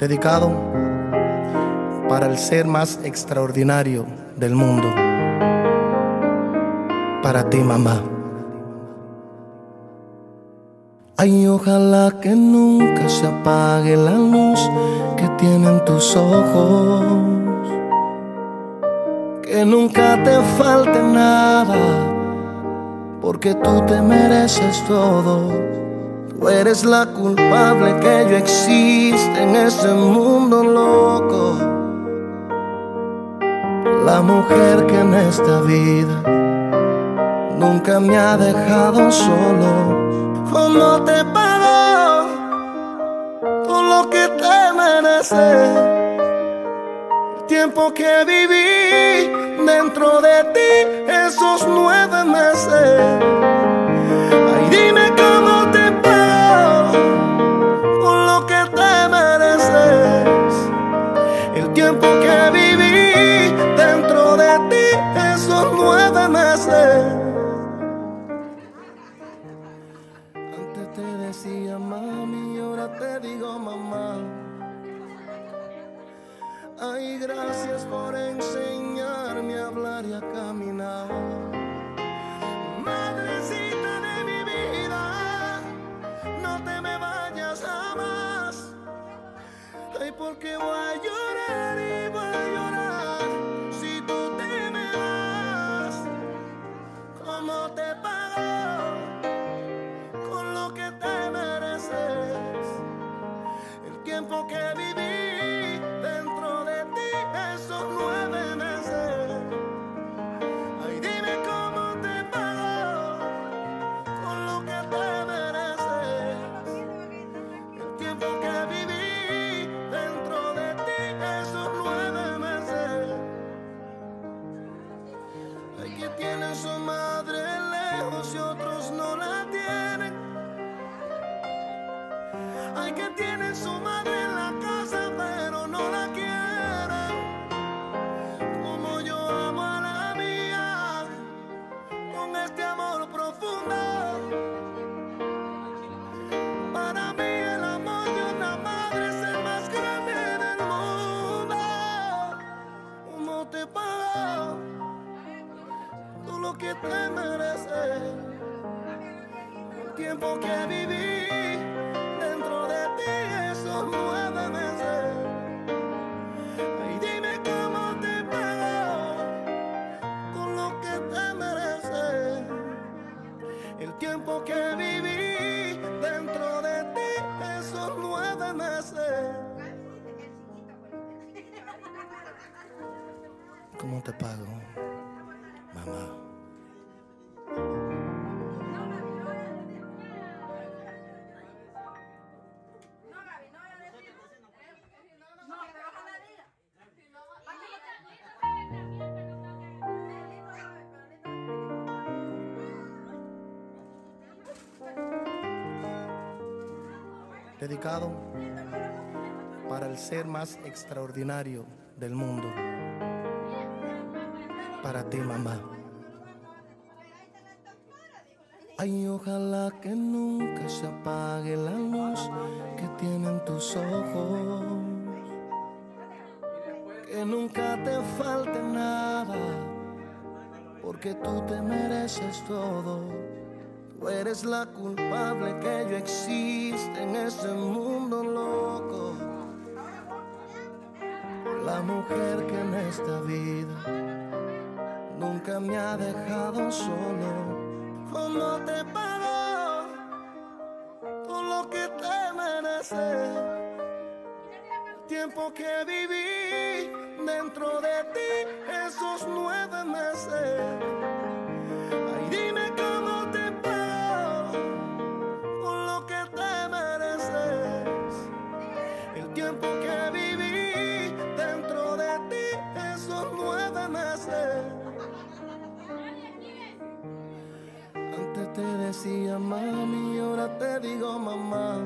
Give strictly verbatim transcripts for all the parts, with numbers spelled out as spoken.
dedicado para el ser más extraordinario del mundo, para ti, mamá. Ay, ojalá que nunca se apague la luz que tienen tus ojos, que nunca te falte nada, porque tú te mereces todo. Tú eres la culpable que yo existe en este mundo loco, la mujer que en esta vida nunca me ha dejado solo. ¿Cómo te pago todo lo que te mereces? El tiempo que viví dentro de ti, esos nueve meses. Ay, dime cómo te pago por lo que te mereces. El tiempo que viví dentro de ti, esos nueve meses. Antes te decía mami, ahora te digo mamá. Ay, gracias por enseñarme a hablar y a caminar. Madrecita de mi vida, no te me vayas jamás. Ay, porque voy a llorar y voy a llorar si tú te me vas. ¿Cómo te pago con lo que te mereces? El tiempo que viví dentro de ti, esos nueve meses. Ay, dime cómo te pago con lo que te mereces. El tiempo que viví dentro de ti, esos nueve meses. Hay que tienen su madre lejos y otros no la tienen. Hay que tienen su madre en la casa pero no la quieren. Como yo amo a la mía, con este amor profundo. Para mí el amor de una madre es el más grande del mundo. ¿Cómo te pago todo lo que te mereces? El tiempo que viví dentro de ti, esos nueve meses. Ay, dime cómo te pago con lo que te mereces. El tiempo que viví dentro de ti, esos nueve meses. ¿Cómo te pago, mamá? Dedicado para el ser más extraordinario del mundo, para ti, mamá. Ay, ojalá que nunca se apague la luz que tienen tus ojos, que nunca te falte nada, porque tú te mereces todo. Tú eres la culpable que yo existe en este mundo loco, la mujer que en esta vida nunca me ha dejado solo. ¿Cómo te pago todo lo que te mereces? El tiempo que viví dentro de ti, esos nueve meses. Ay, dime cómo te pago con lo que te mereces. El tiempo que viví dentro de ti, esos nueve meses. Antes te decía mami, ahora te digo mamá.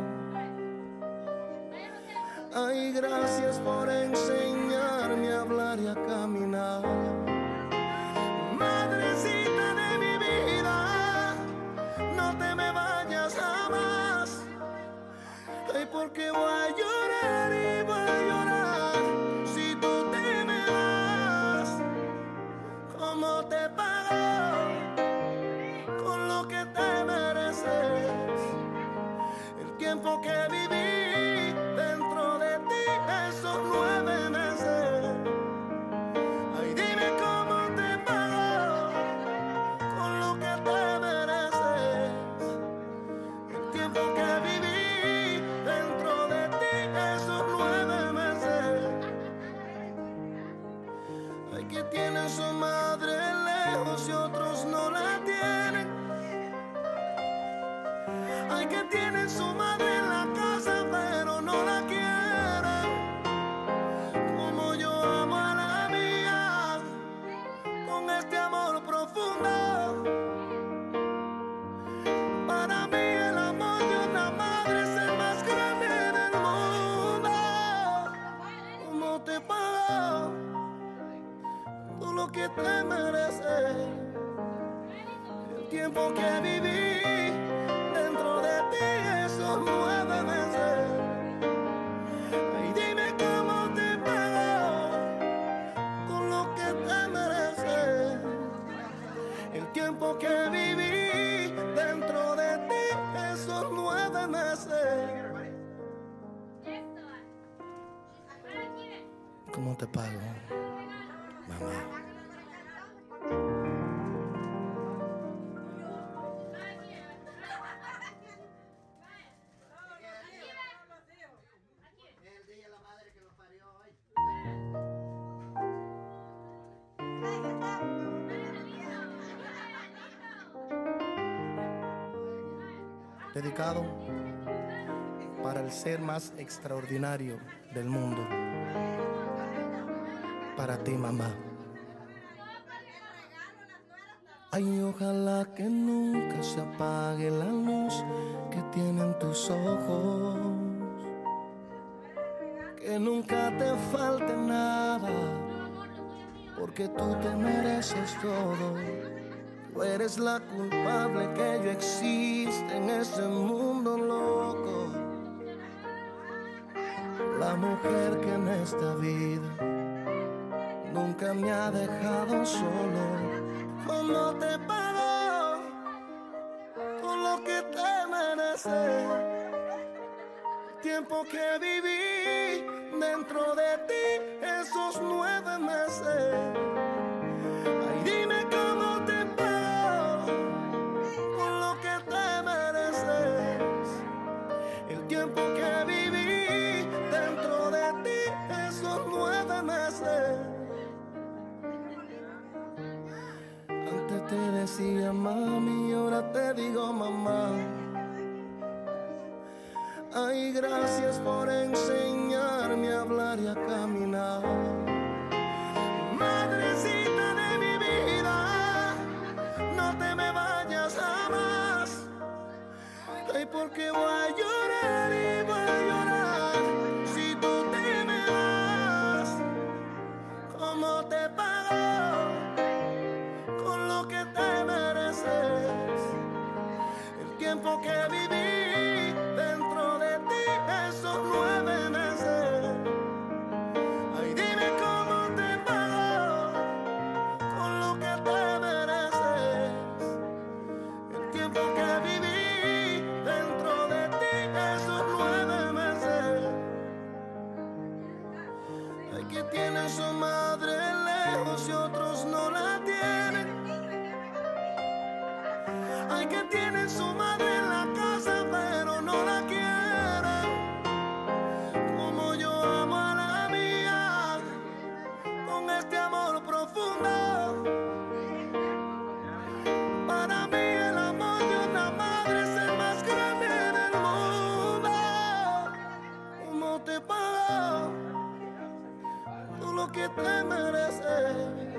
Ay, gracias por enseñarme a hablar y a caminar. Madrecita de mi vida, no te me vayas jamás. Ay, porque voy a llorar y voy a ¿Cómo te pago con lo que te mereces? El tiempo que viví dentro de ti, esos nueve meses. Ay, dime cómo te pago con lo que te mereces. El tiempo que viví dentro de ti, esos nueve meses. Hay que tienen su madre lejos y otros no la tienen. Hay que tienen su madre en la casa pero no la quieren. Como yo amo a la mía, con este amor profundo. Para mí el amor de una madre es el más grande del mundo. ¿Cómo te pago tú lo que te mereces? El tiempo que viví dentro de ti, esos nueve meses. Ay, dime cómo te pago con lo que te mereces. El tiempo que viví dentro de ti, esos nueve meses. ¿Cómo te pago, mamá? Dedicado para el ser más extraordinario del mundo, para ti, mamá. Ay, ojalá que nunca se apague la luz que tienen tus ojos, que nunca te falte nada, porque tú te mereces todo. Tú eres la culpable que yo existe en ese mundo loco. La mujer que en esta vida nunca me ha dejado solo. ¿Cómo te pago con lo que te mereces? El tiempo que viví dentro de ti, esos nueve meses. Ay, dime cómo te pago con lo que te mereces. El tiempo que viví dentro de ti, esos nueve meses. Antes te decía mami, ahora te digo mamá. Ay, gracias por enseñarme a hablar y a caminar. Madrecita de mi vida, no te me vayas jamás. Ay, porque voy a llorar y voy a llorar si tú te me vas. ¿Cómo te pago con lo que te mereces? El tiempo que viví dentro de ti, esos nueve meses. Ay, dime cómo te pago con lo que te mereces. El tiempo que viví dentro de ti, esos nueve meses. Hay que tienen su madre lejos y otros no la tienen. Hay que tienen su madre en la casa pero no la quieren. Como yo amo a la mía, con este amor profundo. Para mí el amor de una madre es el más grande del mundo. ¿Cómo te pago tú lo que te mereces?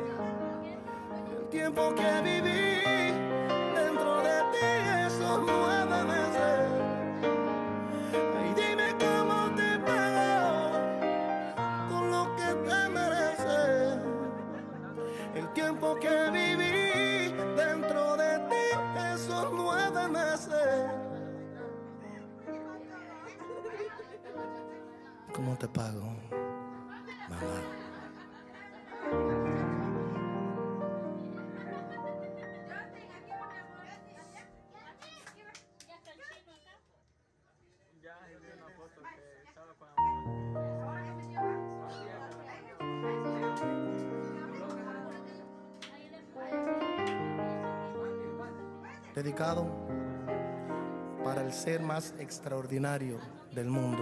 El tiempo que viví dentro de ti, esos nueve meses. Ay, dime cómo te pago con lo que te mereces. El tiempo que viví dentro de ti, esos nueve meses. ¿Cómo te pago, mamá? dedicado para el ser más extraordinario del mundo,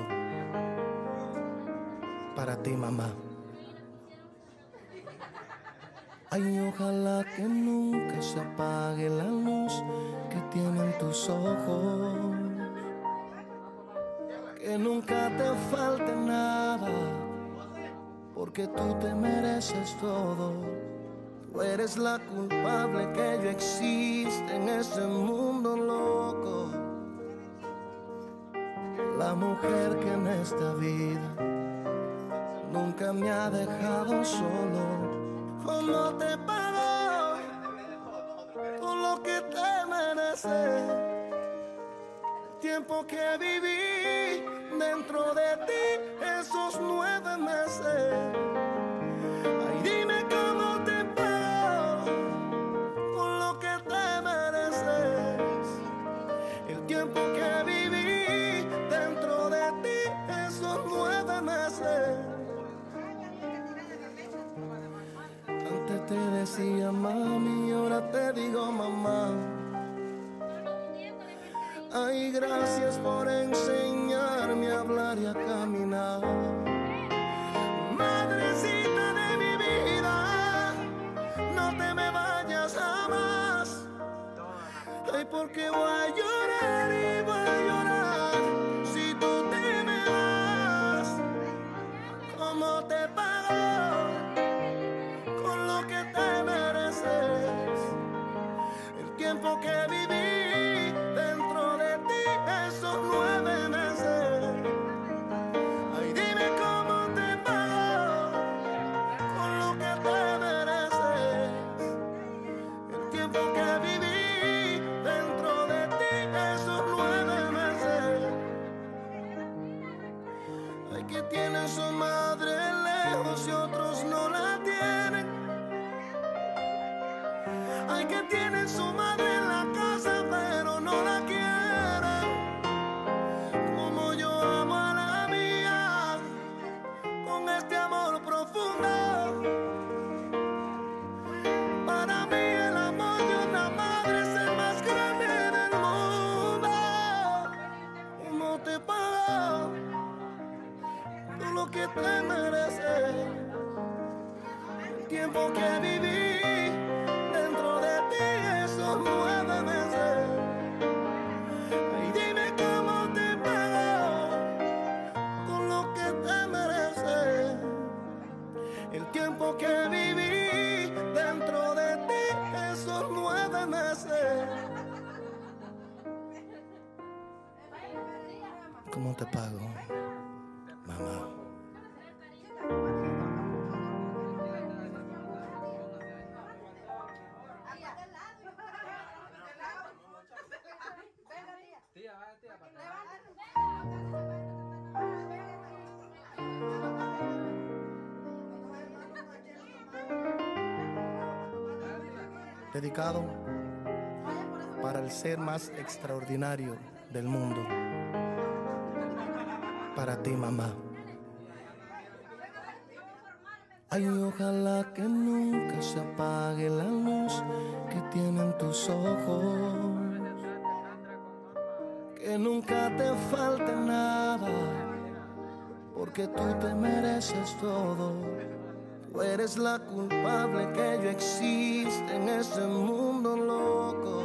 para ti, mamá. Ay, ojalá que nunca se apague la luz que tienen tus ojos, que nunca te falte nada, porque tú te mereces todo. Tú eres la culpable que yo existe en ese mundo loco, la mujer que en esta vida nunca me ha dejado solo. ¿Cómo te pago por lo que te mereces? El tiempo que viví dentro de ti, esos nueve meses. Ay, dime cómo te pago por lo que te mereces. El tiempo que viví dentro de ti, esos nueve meses. Antes te decía mami, ahora te digo mamá. Ay, gracias por enseñarme a hablar y a caminar. Madrecita de mi vida, no te me vayas jamás. Ay, porque voy a llorar y voy a llorar si tú te me vas. ¿Cómo te pago con lo que te mereces? El tiempo que viví dentro de ti, esos nueve meses. Ay, dime cómo te pago con lo que te mereces. El tiempo que viví dentro de ti, esos nueve meses. Ay, que tienen su madre lejos y otros no la tienen. Ay, que tienen su madre en la casa pero no la quieren. Como yo amo a la mía, con este amor profundo. Para mí el amor de una madre es el más grande del mundo. ¿Cómo te pago por lo que te mereces? El tiempo que viví dentro de ti, esos nueve meses. Ay, dime cómo te pago con lo que te mereces. El tiempo que viví dentro de ti, esos nueve meses. ¿Cómo te pago, mamá? Dedicado para el ser más extraordinario del mundo, para ti, mamá. Ay, ojalá que nunca se apague la luz que tienen tus ojos, que nunca te falte nada, porque tú te mereces todo. Tú eres la culpable que yo existe en ese mundo loco,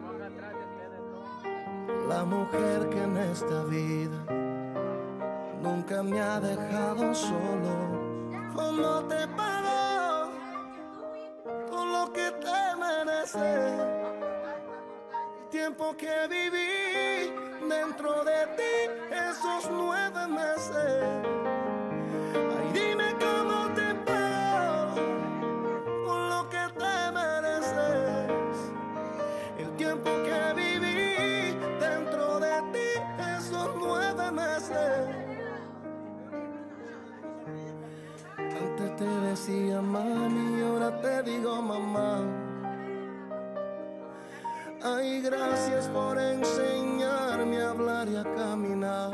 la mujer que en esta vida nunca me ha dejado solo. ¿Cómo te pago por lo que te mereces? El tiempo que viví dentro de ti, esos nueve meses. Ay, dime cómo te pago por lo que te mereces. El tiempo que viví dentro de ti, esos nueve meses. Antes te decía mami, ahora te digo mamá. Ay, gracias por enseñarme a hablar y a caminar.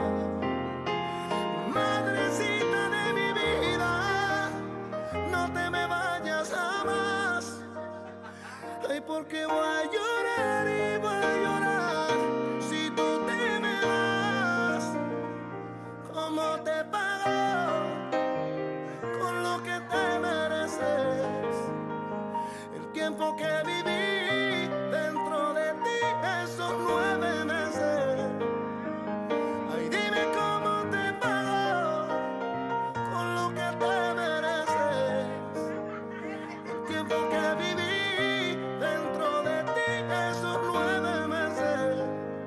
Madrecita de mi vida, no te me vayas jamás. Ay, porque voy a llorar y voy a llorar si tú te me vas. ¿Cómo te pago con lo que te mereces? El tiempo que viví dentro de ti, esos nueve meses. Ay, dime cómo te pago con lo que te mereces. El tiempo que viví dentro de ti, esos nueve meses.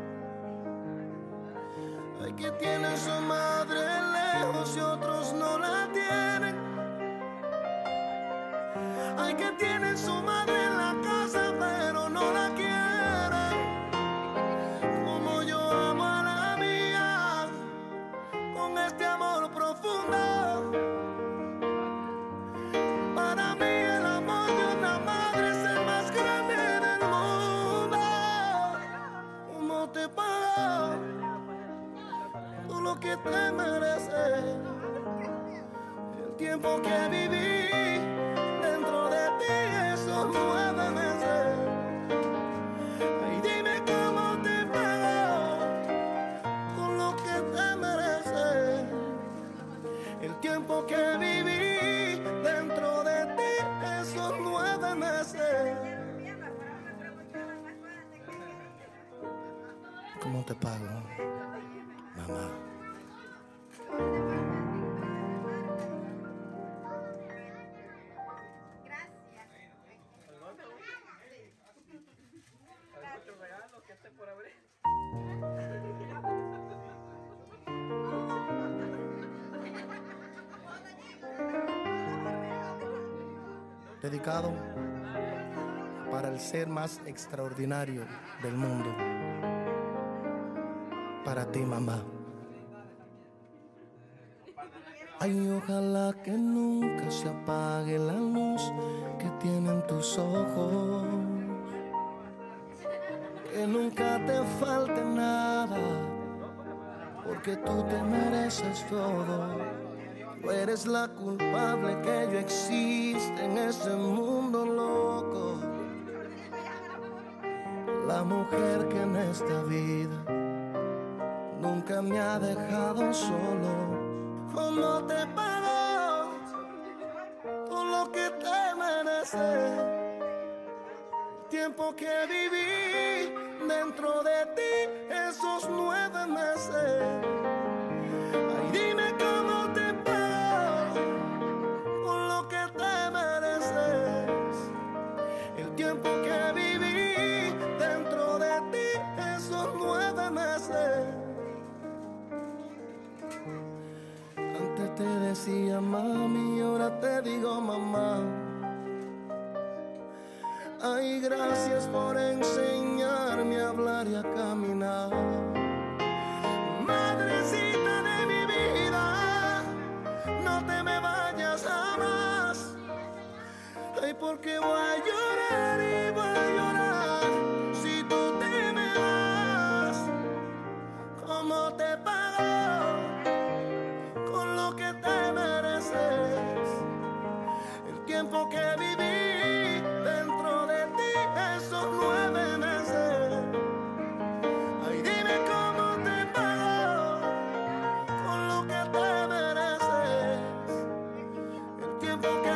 Hay que tienen su madre lejos y otros no la tienen. Hay que tienen su madre en la casa pero no la quieren. Como yo amo a la mía, con este amor profundo. Para mí el amor de una madre es el más grande del mundo. ¿Cómo te pago tú lo que te mereces? El tiempo que viví dentro de ti, esos nueve meses. Ay, dime cómo te pago con lo que te mereces. El tiempo que viví dentro de ti, esos nueve meses. ¿Cómo te pago, mamá? Dedicado para el ser más extraordinario del mundo, para ti, mamá. Ay, ojalá que nunca se apague la luz que tienen tus ojos, que nunca te falte nada, porque tú te mereces todo. Tú eres la culpable que yo existe en ese mundo loco, la mujer que en esta vida nunca me ha dejado solo. ¿Cómo te pago todo lo que te mereces? El tiempo que viví dentro de ti, esos nueve meses. Ay, dime cómo te pago con lo que te mereces. El tiempo que viví dentro de ti, esos nueve meses. Antes te decía mami, ahora te digo mamá. Ay, gracias por enseñarme a hablar y a caminar. Madrecita de mi vida, no te me vayas jamás. Ay, porque voy a llorar y voy a llorar si tú te me vas. ¿Cómo te pago con lo que te mereces? El tiempo que viví dentro de ti, esos nueve meses. Ay, dime cómo te pago con lo que te mereces. El tiempo que